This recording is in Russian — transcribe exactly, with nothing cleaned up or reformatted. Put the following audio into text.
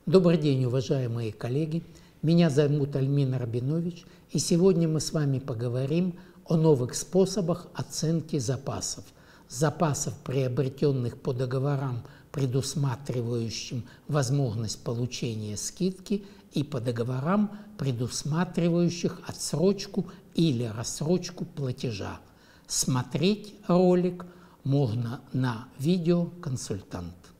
Добрый день, уважаемые коллеги! Меня зовут Альмин Рабинович, и сегодня мы с вами поговорим о новых способах оценки запасов. Запасов, приобретенных по договорам, предусматривающим возможность получения скидки, и по договорам, предусматривающих отсрочку или рассрочку платежа. Смотреть ролик можно на видео «Консультант».